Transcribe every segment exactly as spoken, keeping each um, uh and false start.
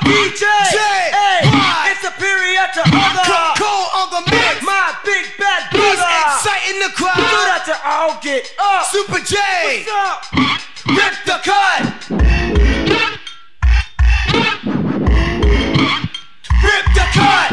D J, J, hey, Y. it's superior to other. Cole on the mix. My big bad He's brother. exciting the crowd. So that you all get up. Super J. What's up? Rip the cut. Rip the cut.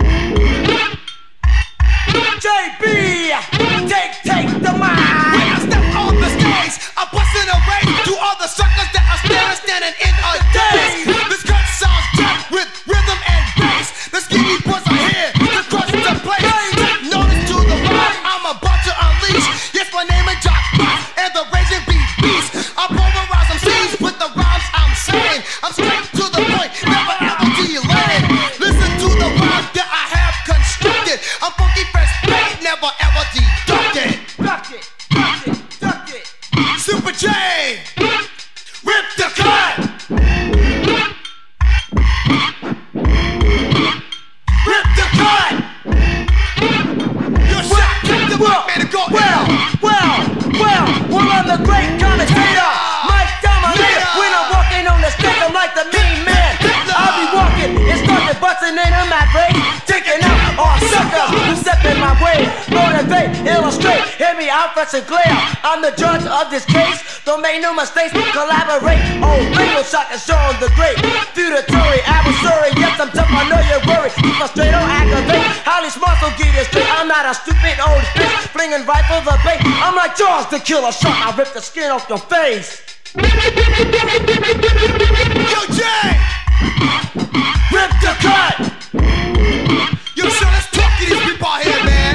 J B, take, take the mic. When I step on the stage, I bust in a race to all the suckers that are staring, standing in a daze. This cut sounds jacked with rhythm and bass. The skinny boys are here to crush the place. Take notice to the rhyme I'm about to unleash. Yes, my name is Jock and the Raging Beat Beast. I pulverize them seeds with the rhymes I'm saying. I'm straight to the point, never ever delaying. Listen to the rhyme that I have constructed. I'm funky fresh, paid, never ever deducted. Duck it, duck it, duck it. Super J, rip the cut. Rip the cut. Your shot kicked the mic, man, and go Well, well, well, well, I'm the great commentator, Mike Dominator. When I'm walking on the stage, I'm like the mean man. I'll be walking and starting busting in a mat race, taking out all suckers who step in my way. Motivate, illustrate, hear me out, fresh and clear. I'm the judge of this case. Don't make no mistakes, collaborate. Oh, radio shot and show the great feudatory adversary. Yes, I'm tough, I know you're worried. Keep us straight on aggravate. Highly smart, so get it straight. I'm not a stupid old bitch, flinging right for the bait. I'm like Jaws the killer shark. I rip the skin off your face. Yo, Jay, rip the cut. Yo, so let's talk to these people out here, man.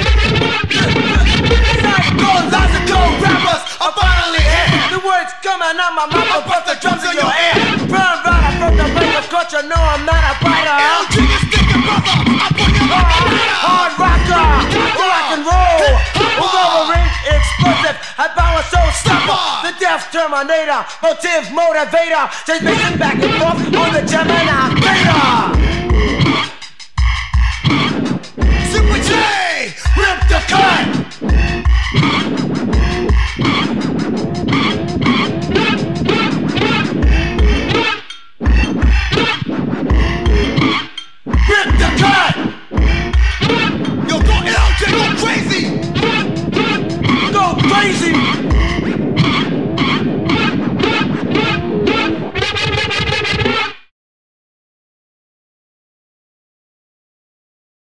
Psychological rappers are finally here. The words coming out my mouth, I'll I'll bust the drums in your ear. Run rider from the break of culture, no, I'm not a biter. L G is thinking, brother, I put you on the radar. Hard rocker, rock and roll. Wolverine, explosive, I bow a soul stopper. The death terminator, motive motivator. Just pacing back and forth on the Gemini Beta. Super J, rip the cut.